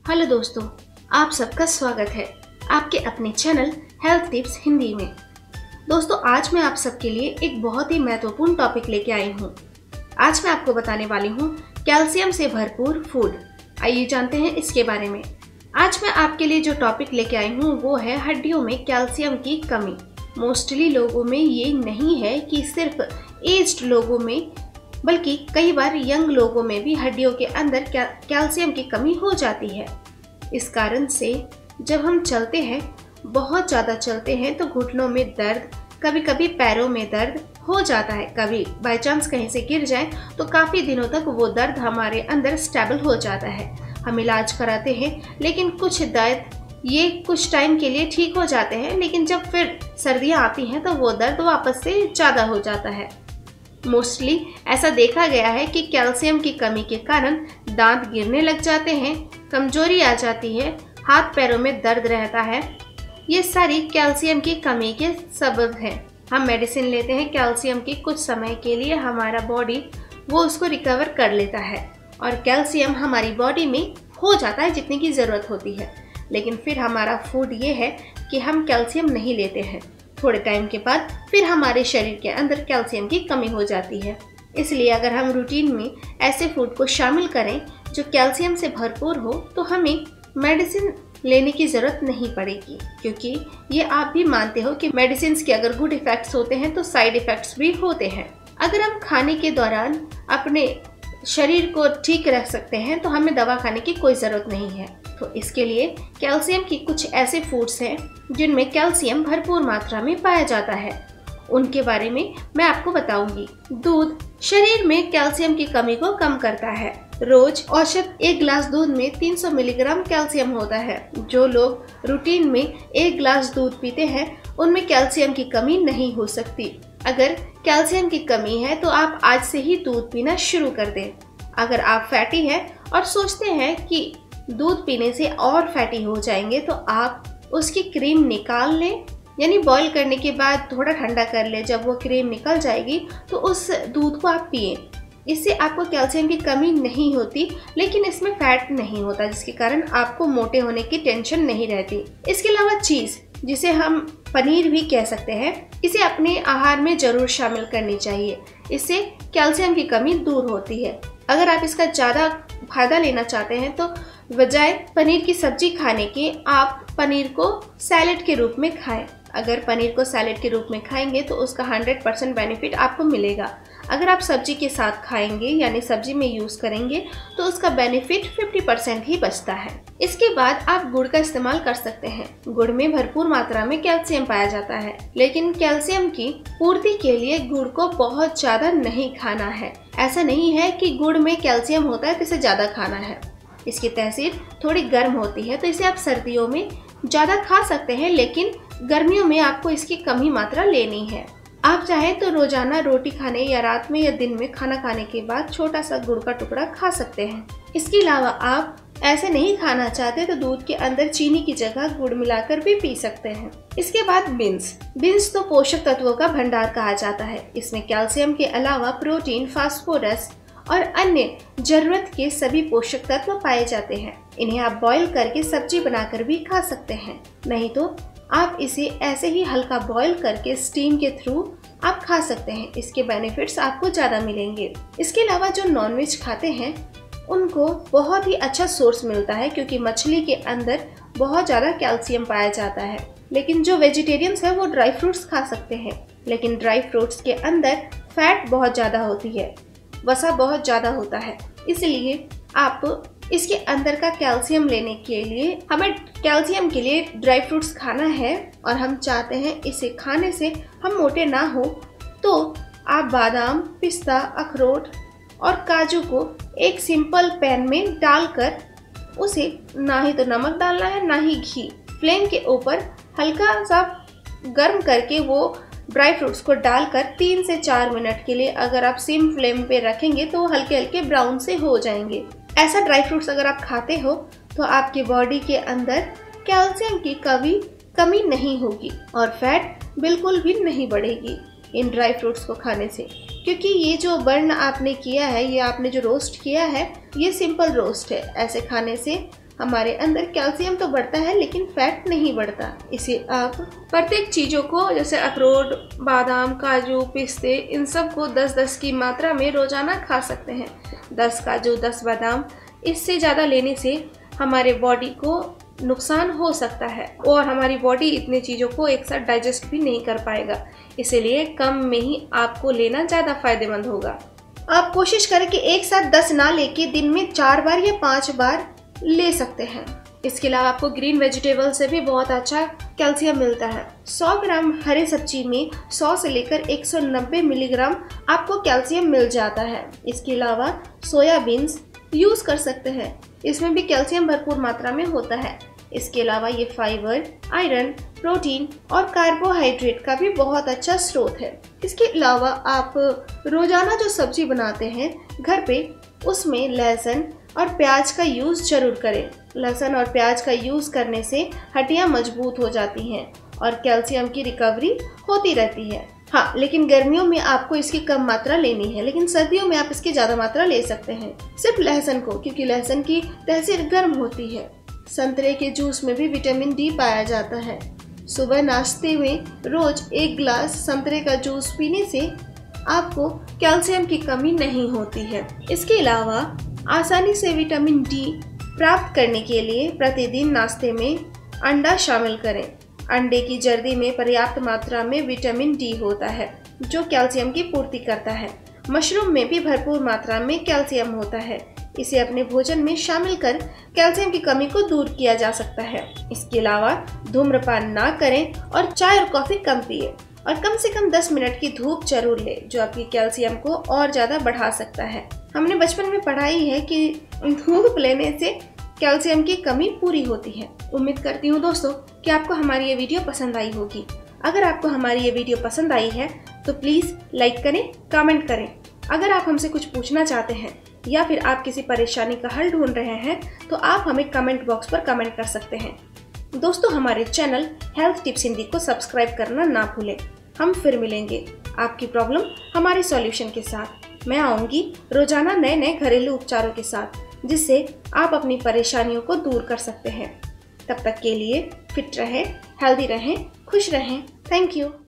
Hello दोस्तों, आप सबका स्वागत है आपके अपने चैनल हेल्थ टिप्स हिंदी में। दोस्तों, आज मैं आप सबके लिए एक बहुत ही महत्वपूर्ण टॉपिक लेके आई हूँ। आज मैं आपको बताने वाली हूँ कैल्शियम से भरपूर फूड। आइए जानते हैं इसके बारे में। आज मैं आपके लिए जो टॉपिक लेके आई हूँ वो है हड्डियों में कैल्शियम की कमी। मोस्टली लोगों में ये नहीं है कि सिर्फ एज्ड लोगों में, बल्कि कई बार यंग लोगों में भी हड्डियों के अंदर कैल्शियम की कमी हो जाती है। इस कारण से जब हम चलते हैं, बहुत ज़्यादा चलते हैं, तो घुटनों में दर्द, कभी कभी पैरों में दर्द हो जाता है। कभी बाई चांस कहीं से गिर जाए तो काफ़ी दिनों तक वो दर्द हमारे अंदर स्टेबल हो जाता है। हम इलाज कराते हैं, लेकिन कुछ दर्द ये कुछ टाइम के लिए ठीक हो जाते हैं, लेकिन जब फिर सर्दियाँ आती हैं तो वो दर्द वापस से ज़्यादा हो जाता है। मोस्टली ऐसा देखा गया है कि कैल्शियम की कमी के कारण दांत गिरने लग जाते हैं, कमजोरी आ जाती है, हाथ पैरों में दर्द रहता है। ये सारी कैल्शियम की कमी के सबब हैं। हम मेडिसिन लेते हैं कैल्शियम की, कुछ समय के लिए हमारा बॉडी वो उसको रिकवर कर लेता है और कैल्शियम हमारी बॉडी में हो जाता है जितनी की ज़रूरत होती है। लेकिन फिर हमारा फूड ये है कि हम कैल्शियम नहीं लेते हैं। थोड़े टाइम के बाद फिर हमारे शरीर के अंदर कैल्शियम की कमी हो जाती है। इसलिए अगर हम रूटीन में ऐसे फूड को शामिल करें जो कैल्शियम से भरपूर हो, तो हमें मेडिसिन लेने की ज़रूरत नहीं पड़ेगी, क्योंकि ये आप भी मानते हो कि मेडिसिन के अगर गुड इफ़ेक्ट्स होते हैं तो साइड इफ़ेक्ट्स भी होते हैं। अगर हम खाने के दौरान अपने शरीर को ठीक रख सकते हैं तो हमें दवा खाने की कोई ज़रूरत नहीं है। तो इसके लिए कैल्शियम की कुछ ऐसे फूड्स हैं जिनमें कैल्शियम भरपूर मात्रा में पाया जाता है। उनके बारे में मैं आपको बताऊंगी। दूध शरीर में कैल्शियम की कमी को कम करता है। रोज औसत 1 गिलास दूध में 300 मिलीग्राम कैल्शियम होता है। जो लोग रूटीन में 1 गिलास दूध पीते हैं उनमें कैल्शियम की कमी नहीं हो सकती। अगर कैल्शियम की कमी है तो आप आज से ही दूध पीना शुरू कर दें। अगर आप फैटी हैं और सोचते हैं कि दूध पीने से और फैटी हो जाएंगे, तो आप उसकी क्रीम निकाल लें, यानी बॉईल करने के बाद थोड़ा ठंडा कर ले। जब वो क्रीम निकल जाएगी तो उस दूध को आप पिएं। इससे आपको कैल्शियम की कमी नहीं होती, लेकिन इसमें फैट नहीं होता, जिसके कारण आपको मोटे होने की टेंशन नहीं रहती। इसके अलावा चीज़, जिसे हम पनीर भी कह सकते हैं, इसे अपने आहार में ज़रूर शामिल करनी चाहिए। इससे कैल्शियम की कमी दूर होती है। अगर आप इसका ज़्यादा फायदा लेना चाहते हैं तो बजाय पनीर की सब्जी खाने के आप पनीर को सैलेड के रूप में खाएं। अगर पनीर को सैलेड के रूप में खाएंगे तो उसका 100% बेनिफिट आपको मिलेगा। अगर आप सब्जी के साथ खाएंगे, यानी सब्जी में यूज़ करेंगे, तो उसका बेनिफिट 50% ही बचता है। इसके बाद आप गुड़ का इस्तेमाल कर सकते हैं। गुड़ में भरपूर मात्रा में कैल्शियम पाया जाता है, लेकिन कैल्शियम की पूर्ति के लिए गुड़ को बहुत ज़्यादा नहीं खाना है। ऐसा नहीं है कि गुड़ में कैल्शियम होता है तो इसे ज़्यादा खाना है। इसकी तहसीर थोड़ी गर्म होती है, तो इसे आप सर्दियों में ज़्यादा खा सकते हैं, लेकिन गर्मियों में आपको इसकी कम ही मात्रा लेनी है। आप चाहें तो रोजाना रोटी खाने या रात में या दिन में खाना खाने के बाद छोटा सा गुड़ का टुकड़ा खा सकते हैं। इसके अलावा आप ऐसे नहीं खाना चाहते तो दूध के अंदर चीनी की जगह गुड़ मिलाकर भी पी सकते हैं। इसके बाद बीन्स तो पोषक तत्वों का भंडार कहा जाता है। इसमें कैल्शियम के अलावा प्रोटीन, फास्फोरस और अन्य जरूरत के सभी पोषक तत्व पाए जाते हैं। इन्हें आप बॉईल करके सब्जी बनाकर भी खा सकते हैं, नहीं तो आप इसे ऐसे ही हल्का बॉईल करके स्टीम के थ्रू आप खा सकते हैं। इसके बेनिफिट्स आपको ज़्यादा मिलेंगे। इसके अलावा जो नॉनवेज खाते हैं उनको बहुत ही अच्छा सोर्स मिलता है, क्योंकि मछली के अंदर बहुत ज़्यादा कैल्शियम पाया जाता है। लेकिन जो वेजिटेरियंस है वो ड्राई फ्रूट्स खा सकते हैं, लेकिन ड्राई फ्रूट्स के अंदर फैट बहुत ज़्यादा होती है, वसा बहुत ज़्यादा होता है। इसलिए आप इसके अंदर का कैल्शियम लेने के लिए, हमें कैल्शियम के लिए ड्राई फ्रूट्स खाना है और हम चाहते हैं इसे खाने से हम मोटे ना हो, तो आप बादाम, पिस्ता, अखरोट और काजू को एक सिंपल पैन में डालकर उसे ना ही तो नमक डालना है ना ही घी, फ्लेम के ऊपर हल्का सा गर्म करके वो ड्राई फ्रूट्स को डालकर 3 से 4 मिनट के लिए अगर आप सिम फ्लेम पे रखेंगे तो हल्के हल्के ब्राउन से हो जाएंगे। ऐसा ड्राई फ्रूट्स अगर आप खाते हो तो आपकी बॉडी के अंदर कैल्शियम की कमी नहीं होगी और फैट बिल्कुल भी नहीं बढ़ेगी इन ड्राई फ्रूट्स को खाने से। क्योंकि ये जो बर्न आपने किया है, ये आपने जो रोस्ट किया है, ये सिंपल रोस्ट है। ऐसे खाने से हमारे अंदर कैल्शियम तो बढ़ता है लेकिन फैट नहीं बढ़ता। इसे आप प्रत्येक चीज़ों को जैसे अखरोट, बादाम, काजू, पिस्ते, इन सब को 10-10 की मात्रा में रोजाना खा सकते हैं। 10 काजू, 10 बादाम, इससे ज़्यादा लेने से हमारे बॉडी को नुकसान हो सकता है और हमारी बॉडी इतने चीज़ों को एक साथ डाइजेस्ट भी नहीं कर पाएगा। इसीलिए कम में ही आपको लेना ज़्यादा फायदेमंद होगा। आप कोशिश करें कि एक साथ 10 ना लेके दिन में 4 बार या 5 बार ले सकते हैं। इसके अलावा आपको ग्रीन वेजिटेबल से भी बहुत अच्छा कैल्शियम मिलता है। 100 ग्राम हरे सब्जी में 100 से लेकर 190 मिलीग्राम आपको कैल्शियम मिल जाता है। इसके अलावा सोयाबीन्स यूज़ कर सकते हैं, इसमें भी कैल्शियम भरपूर मात्रा में होता है। इसके अलावा ये फाइबर, आयरन, प्रोटीन और कार्बोहाइड्रेट का भी बहुत अच्छा स्रोत है। इसके अलावा आप रोजाना जो सब्जी बनाते हैं घर पे, उसमें लहसुन और प्याज का यूज़ जरूर करें। लहसुन और प्याज का यूज़ करने से हड्डियां मजबूत हो जाती हैं और कैल्शियम की रिकवरी होती रहती है। हाँ, लेकिन गर्मियों में आपको इसकी कम मात्रा लेनी है, लेकिन सर्दियों में आप इसकी ज़्यादा मात्रा ले सकते हैं। सिर्फ लहसुन को, क्योंकि लहसुन की तहसीर गर्म होती है। संतरे के जूस में भी विटामिन डी पाया जाता है। सुबह नाश्ते में रोज 1 गिलास संतरे का जूस पीने से आपको कैल्शियम की कमी नहीं होती है। इसके अलावा आसानी से विटामिन डी प्राप्त करने के लिए प्रतिदिन नाश्ते में अंडा शामिल करें। अंडे की जर्दी में पर्याप्त मात्रा में विटामिन डी होता है जो कैल्शियम की पूर्ति करता है। मशरूम में भी भरपूर मात्रा में कैल्शियम होता है। इसे अपने भोजन में शामिल कर कैल्शियम की कमी को दूर किया जा सकता है। इसके अलावा धूम्रपान ना करें और चाय और कॉफी कम पिए और कम से कम 10 मिनट की धूप जरूर ले, जो आपकी कैल्शियम को और ज्यादा बढ़ा सकता है। हमने बचपन में पढ़ा ही है कि धूप लेने से कैल्शियम की कमी पूरी होती है। उम्मीद करती हूँ दोस्तों कि आपको हमारी ये वीडियो पसंद आई होगी। अगर आपको हमारी ये वीडियो पसंद आई है तो प्लीज़ लाइक करें, कमेंट करें। अगर आप हमसे कुछ पूछना चाहते हैं या फिर आप किसी परेशानी का हल ढूंढ रहे हैं तो आप हमें कमेंट बॉक्स पर कमेंट कर सकते हैं। दोस्तों, हमारे चैनल हेल्थ टिप्स हिंदी को सब्सक्राइब करना ना भूलें। हम फिर मिलेंगे आपकी प्रॉब्लम हमारे सॉल्यूशन के साथ। मैं आऊँगी रोजाना नए नए घरेलू उपचारों के साथ, जिससे आप अपनी परेशानियों को दूर कर सकते हैं। तब तक के लिए फिट रहें, हेल्दी रहें, खुश रहें। Thank you.